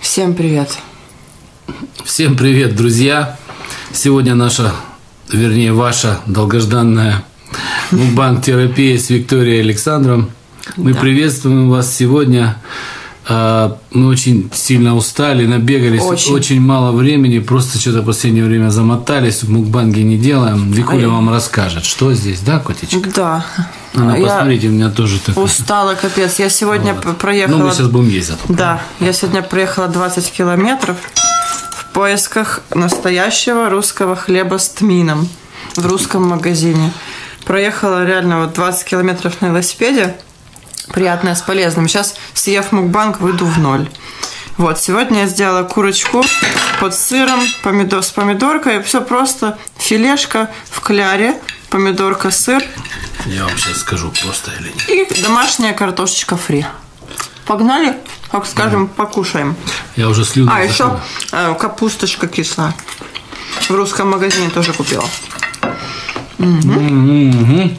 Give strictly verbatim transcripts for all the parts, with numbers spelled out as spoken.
Всем привет. Всем привет, друзья. Сегодня наша, вернее, ваша долгожданная мукбанг-терапия с Викторией Александром. Мы да. приветствуем вас сегодня. Мы очень сильно устали, набегались, очень, очень мало времени, просто что-то в последнее время замотались, в мукбанге не делаем. Викуля а вам я... расскажет, что здесь, да, котичка? Да. Она, я посмотрите, у меня тоже такое. Устала, капец. Я сегодня вот. проехала... Ну, мы сейчас будем ездить. Да, я сегодня проехала двадцать километров в поисках настоящего русского хлеба с тмином в русском магазине. Проехала реально вот двадцать километров на велосипеде. Приятное с полезным. Сейчас, съев мукбанг, выйду в ноль. Вот, сегодня я сделала курочку под сыром, помидор, с помидоркой. Все просто. Филешка в кляре, помидорка, сыр. Я вам сейчас скажу, просто или нет. И домашняя картошечка фри. Погнали, как скажем, да. покушаем. Я уже слюну А, еще э, капусточка кислая. В русском магазине тоже купила. Угу. Угу.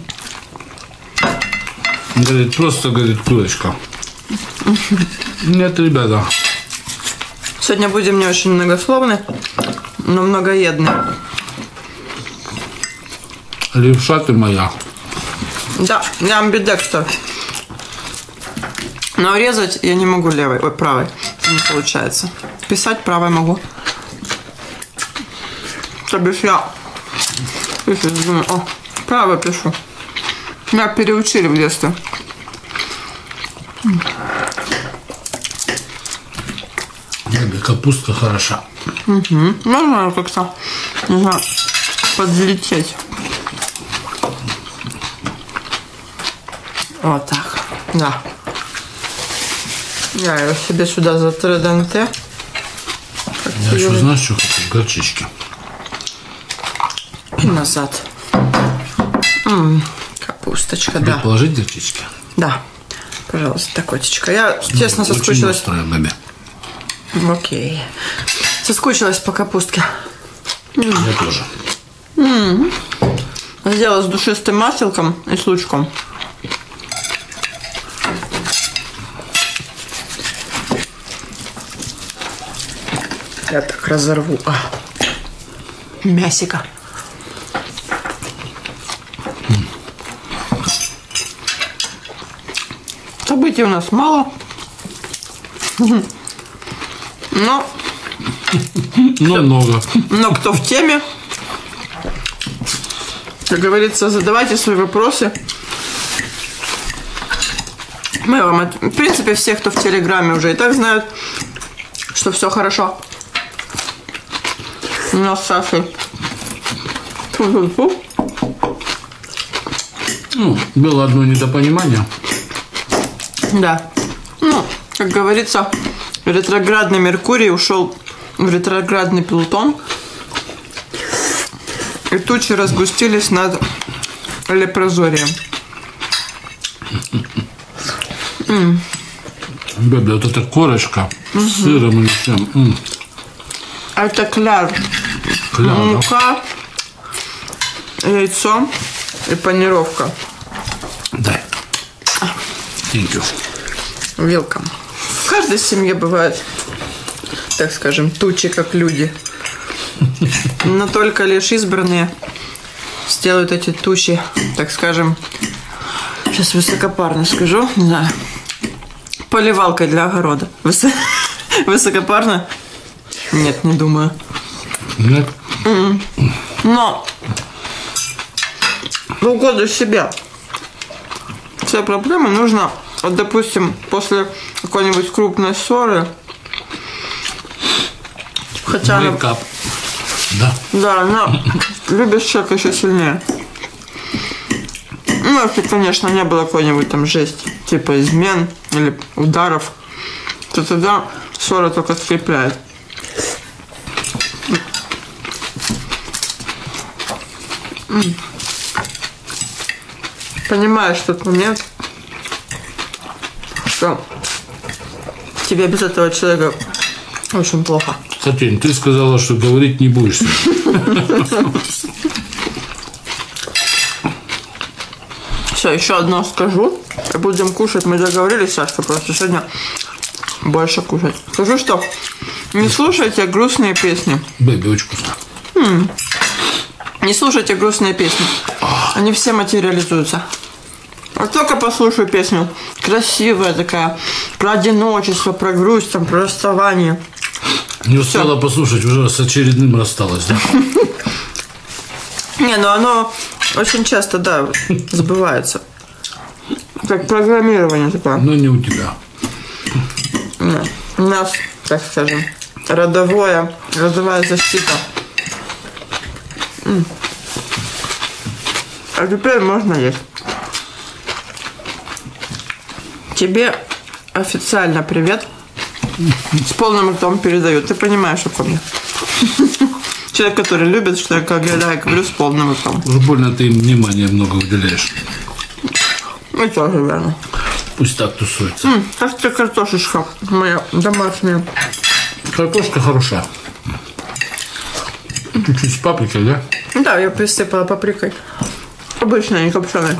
Говорит, просто, говорит, курочка. Нет, ребята. Сегодня будем не очень многословны, но многоедны. Левша ты моя. Да, я амбидекстер. Но резать я не могу левой, ой, правой. Не получается. Писать правой могу. То бишь я пишу, думаю, о, правой пишу. Меня переучили в детстве. Капустка хороша. Угу. Можно как-то, не знаю, подлететь. Вот так. Да. Я ее себе сюда затреденте. Я еще знаешь, что хочу? Горчички. И назад. М-м. Капусточка, тебе да. Положить горчички? Да. Пожалуйста, котичка. Я, честно, ну, соскучилась. Очень острая, бэби. Окей. Соскучилась по капустке. Я тоже. М-м. Сделала с душистым масликом и с лучком. Я так разорву. А. Мясика. Событий у нас мало. Но... Но много. Но кто в теме, как говорится, задавайте свои вопросы. Мы вам, в принципе, все, кто в Телеграме, уже и так знают, что все хорошо. У нас с Сашей. Фу-фу-фу. Ну, было одно недопонимание. Да. Ну, как говорится, ретроградный Меркурий ушел в ретроградный Плутон. И тучи разгустились над Лепрозорием. Бэби, вот эта корочка угу. с сыром или чем. М. Это кляр. Кляр, мука, да? Яйцо и панировка. Дай. Thank you. Welcome. В каждой семье бывает, так скажем, тучи, как люди. Но только лишь избранные сделают эти тучи, так скажем, сейчас высокопарно скажу, не знаю, поливалкой для огорода. Высо... Высокопарно? Нет, не думаю. Нет? Mm-mm. Но в угоду себя все проблемы нужно, вот, допустим, после какой-нибудь крупной ссоры, хотя она, да. Да, но любишь человека еще сильнее. Ну, если, конечно, не было какой-нибудь там жести, типа измен или ударов, то тогда ссора только скрепляет. Понимаешь тот момент, что тебе без этого человека очень плохо. Сатень, ты сказала, что говорить не будешь. Все, еще одно скажу. Будем кушать. Мы договорились, Сашка, просто сегодня больше кушать. Скажу, что не слушайте грустные песни. Бэби, очень вкусно. М-м. Не слушайте грустные песни. Они все материализуются. Вот только послушаю песню. Красивая такая. Про одиночество, про грусть, там, про расставание. Не успела Всё. послушать, уже с очередным рассталась, да? Не, ну оно очень часто, да, забывается. Как программирование такое. Но не у тебя. Нет. У нас, так скажем, родовое, родовая защита. М. А теперь можно есть. Тебе официально привет. С полным ртом передаю. Ты понимаешь, о ком я. Человек, который любит, что я, когда я говорю, с полным ртом. Уж больно ты им внимания много уделяешь. Ну, тоже верно. Пусть так тусуется. М, как тебе картошечка моя домашняя? Картошка хорошая. Чуть-чуть с паприкой, да? Да, я присыпала паприкой. Обычная, не копченая.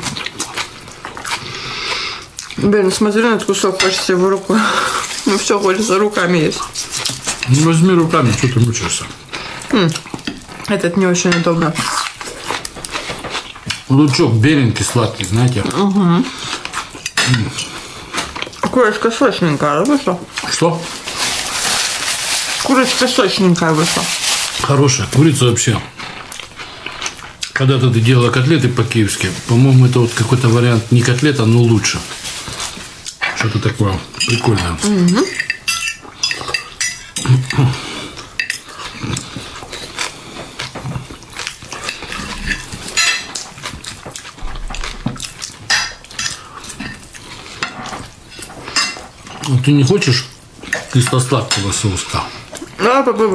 Блин, смотри на этот кусок, хочется его рукой. Ну все, хочется руками есть. Ну, возьми руками, что ты мучаешься. М, этот не очень удобно. Лучок беленький, сладкий, знаете. Угу. Курочка сочненькая вышла. Что? Курочка сочненькая вышла. Хорошая курица вообще. Когда-то ты делала котлеты по-киевски. По-моему, это вот какой-то вариант не котлета, но лучше. Что-то такое прикольное. Угу. Ты не хочешь кисло-сладкого соуска? Да, попробуй.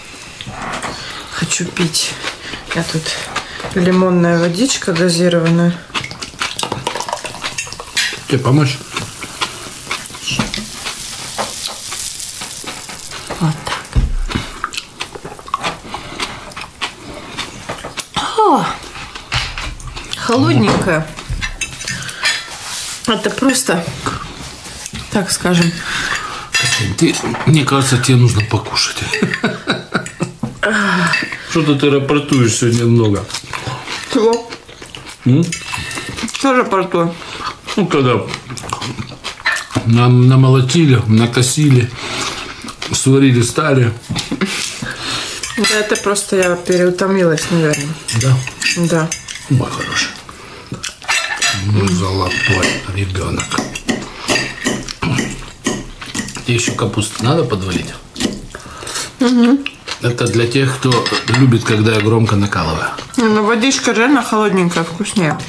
Хочу пить. Я тут лимонная водичка газированная. Тебе помочь? Вот так. О, холодненькая. Это просто, так скажем. Ты, мне кажется, тебе нужно покушать. Что-то ты рапортуешь сегодня много. Чего? М? Что рапортую? Ну, когда нам намолотили, накосили, сварили, стали. Да, это просто я переутомилась, наверное. Да? Да. Мой хороший. Мой золотой ребенок. Тебе еще капусту надо подвалить? Угу. Это для тех, кто любит, когда я громко накалываю. Ну, водичка реально холодненькая, вкуснее.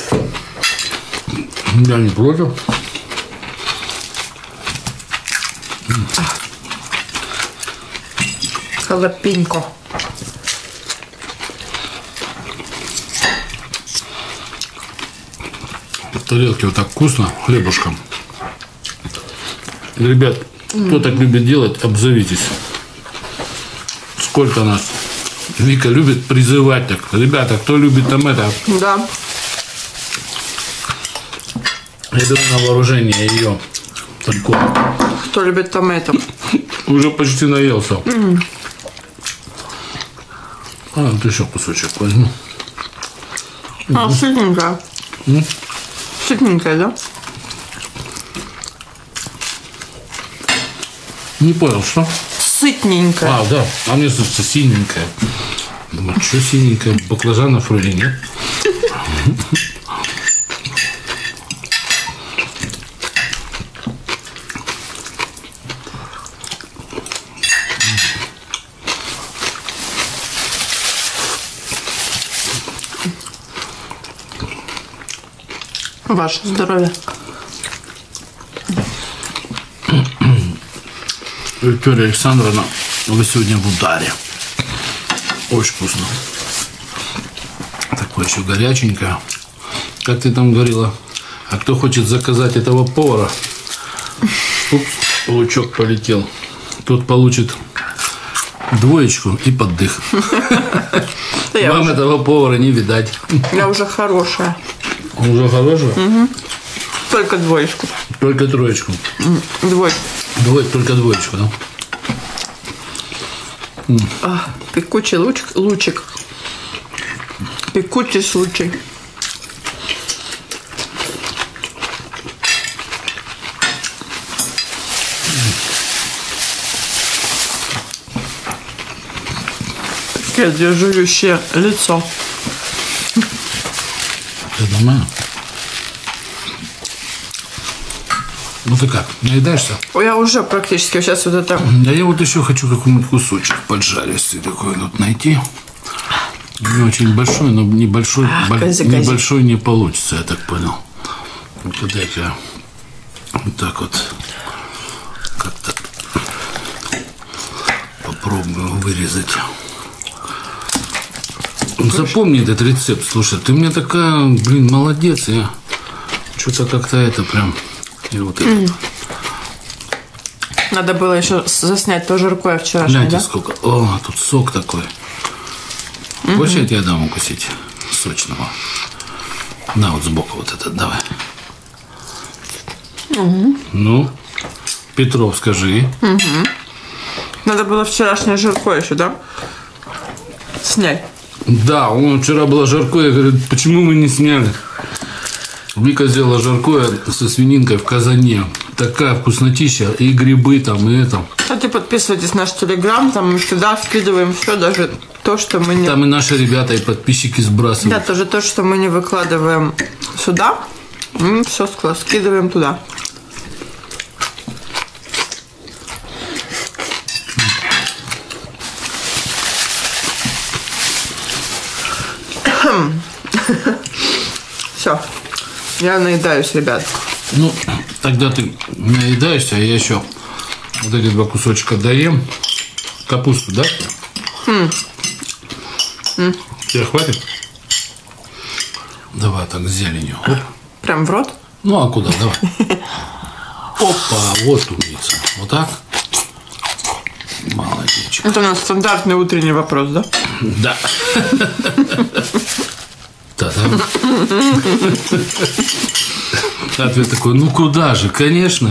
Я не против. Халапенько. В тарелке вот так вкусно, хлебушком. Ребят, кто так любит делать, обзовитесь. Сколько нас. Вика любит призывать так. Ребята, кто любит там это? Да. Я беру на вооружение ее. Только. Кто любит томатов? Уже почти наелся. Mm. А, вот еще кусочек возьму. А, mm. сытненькая. Mm? Сытненькая, да? Не понял, что? Сытненькая. А, да. А мне кажется, синенькая. Думаю, что синенькая? Баклажанов вроде нет. Ваше здоровье. Виктория Александровна, вы сегодня в ударе. Очень вкусно. Такое еще горяченькое. Как ты там говорила? А кто хочет заказать этого повара? Упс, лучок полетел. Тот получит двоечку и поддых. Вам этого повара не видать. Я уже хорошая. Уже хорошая? Угу. Только двоечку. Только троечку. Двойку. Двое, только двоечку, да? А, пекучий луч, лучик. Пекучий случай. Такое жующее лицо. Ты нормально? Ну ты как, наедаешься? Я уже практически сейчас вот это... Да я вот еще хочу какой-нибудь кусочек поджаристый такой вот найти. Не очень большой, но небольшой, а, боль... кази, небольшой кази. не получится, я так понял. Вот дай-ка я вот так вот как-то попробую вырезать. Запомни этот рецепт, слушай, ты мне такая, блин, молодец, я что-то как-то это прям, и вот это. Mm. Надо было еще заснять то жаркое вчерашнее, Гляньте, да? сколько, о, тут сок такой. Mm-hmm. Хочешь, я тебе дам укусить сочного? На, вот сбоку вот этот, давай. Mm-hmm. Ну, Петров, скажи. Mm-hmm. Надо было вчерашнее жаркое еще, да? Снять. Да, он вчера было жаркое, говорит, почему мы не сняли? Вика сделала жаркое со свининкой в казане. Такая вкуснотища, и грибы там, и это. Кстати, подписывайтесь на наш телеграм, там мы всегда скидываем все, даже то, что мы не... Там и наши ребята, и подписчики сбрасывают. Да, тоже то, что мы не выкладываем сюда, мы все скидываем туда. Все, я наедаюсь, ребят. Ну, тогда ты наедаешься, а я еще вот эти два кусочка доем. Капусту, да? Mm. Mm. Тебе хватит? Давай так с зеленью. Оп. Прям в рот? Ну, а куда? Давай. Опа, вот умница. Вот так. Молодечек. Это у нас стандартный утренний вопрос, да? Да. Ответ такой, ну куда же, конечно.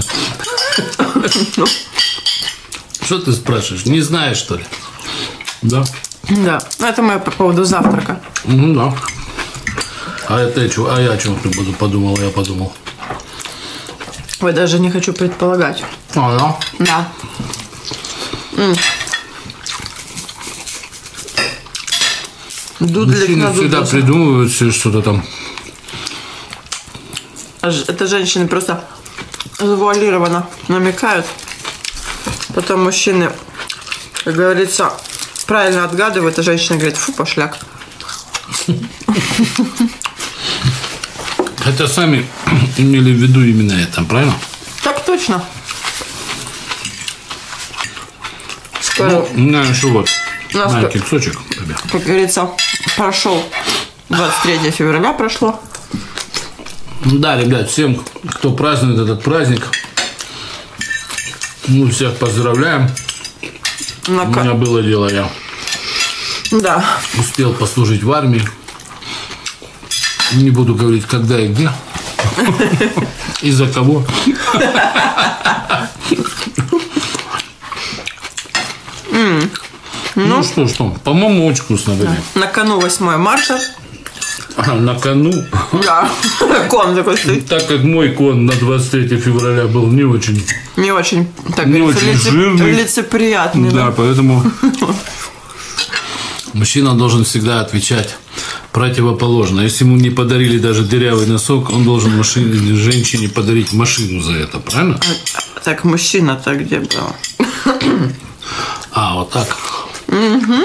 Что ты спрашиваешь? Не знаешь, что ли? Да. Да. Ну, это мы по поводу завтрака. Ну да. А это что? А я о чем ты буду подумал? Я подумал. Ой, даже не хочу предполагать. А, да? Да. М. Мужчины всегда придумывают что-то там. Это женщины просто завуалированно намекают. Потом мужчины, как говорится, правильно отгадывают, а женщина говорит, фу, пошляк. Хотя сами имели в виду именно это, правильно? Так точно. Ну, у меня еще вот маленький как, кусочек. Как говорится, прошел двадцать третьего февраля прошло. Да, ребят, всем, кто празднует этот праздник, мы всех поздравляем. На... У меня было дело, я да. успел послужить в армии. Не буду говорить, когда и где. И за кого. Ну что, что, по-моему, очень вкусно были. На кону восьмое марта. А, на кону? Да, кон такой стоит. Так как мой кон на двадцать третьего февраля был не очень... Не очень, так не очень лице, жирный. Лицеприятный. Да, да, поэтому мужчина должен всегда отвечать противоположно. Если ему не подарили даже дырявый носок, он должен машине, женщине подарить машину за это, правильно? А, так, мужчина-то где был? А, вот так. Угу.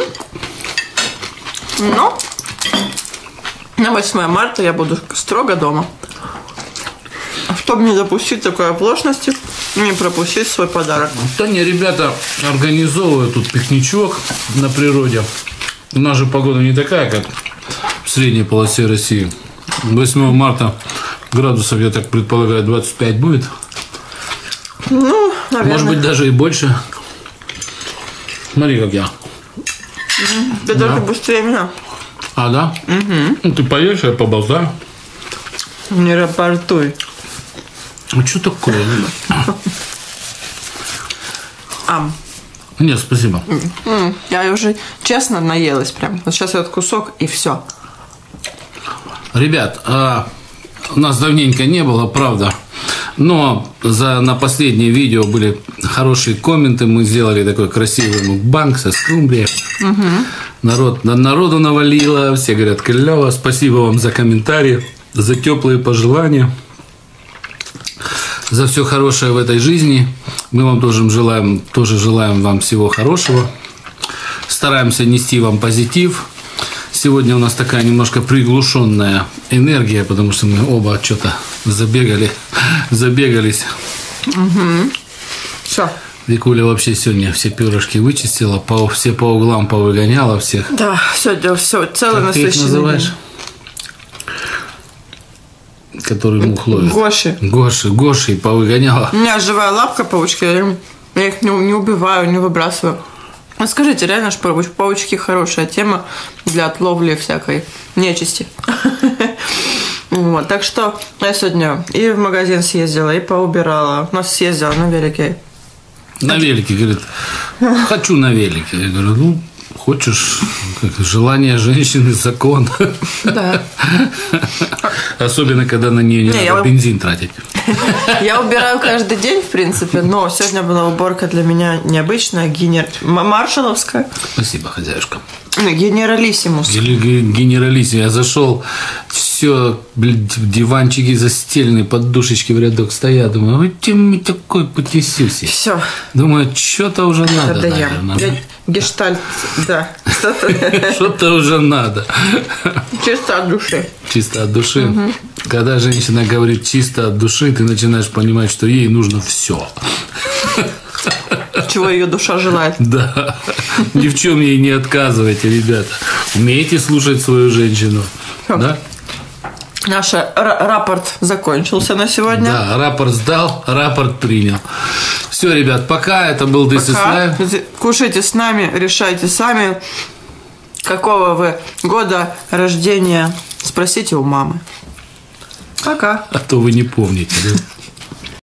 Ну, на восьмое марта я буду строго дома. Чтобы не допустить такой оплошности, не пропустить свой подарок. Да не, ребята организовывают тут пикничок на природе. У нас же погода не такая, как в средней полосе России. восьмого марта градусов, я так предполагаю, двадцать пять будет. Ну, наверное. Может быть, даже и больше. Смотри, как я. Ты да. даже быстрее меня. А, да? Угу. Ну, ты поешь, я поболтаю. Не рапортуй. А что такое? Ам. Нет, спасибо. М-м, я уже честно наелась прям. Вот сейчас этот кусок и все. Ребят, а, у нас давненько не было, правда. Но за, на последнее видео были хорошие комменты. Мы сделали такой красивый мукбанг со скумбрией. Угу. Народ, народу навалило. Все говорят, клево. Спасибо вам за комментарии, за теплые пожелания, за все хорошее в этой жизни. Мы вам тоже желаем, тоже желаем вам всего хорошего. Стараемся нести вам позитив. Сегодня у нас такая немножко приглушенная энергия, потому что мы оба что-то забегали, забегались. Угу. Все. Викуля вообще сегодня все перышки вычистила, по, все по углам повыгоняла всех. Да, сегодня все, целый как ты их называешь? Который мух ловит. Гоши. Гоши, Гоши повыгоняла. У меня живая лапка паучки, я их не, не убиваю, не выбрасываю. А скажите, реально же паучки хорошая тема для отловли всякой нечисти. Вот, так что я сегодня и в магазин съездила, и поубирала. Ну, съездила на велике. На велике, говорит, хочу на велике. Я говорю, ну, хочешь, как, желание женщины закон. Да. Особенно, когда на нее не, не надо я... бензин тратить. Я убираю каждый день, в принципе, но сегодня была уборка для меня необычная, генер... маршаловская. Спасибо, хозяюшка. Генералиссимус. Генералиссимус. Я зашел, все, диванчики застелены, подушечки в рядок стоят. Думаю, вот ты такой потесюси. Все. Думаю, что-то уже надо, это наверное. Я... Гештальт, да. Что-то уже надо. Чисто от души. Чисто от души. Угу. Когда женщина говорит чисто от души, ты начинаешь понимать, что ей нужно все. Чего ее душа желает. Да. Ни в чем ей не отказывайте, ребята. Умейте слушать свою женщину. Да? Наш рапорт закончился на сегодня. Да, рапорт сдал, рапорт принял. Все, ребят, пока. Это был This is Life. Кушайте с нами, решайте сами, какого вы года рождения. Спросите у мамы. Пока. А то вы не помните, да?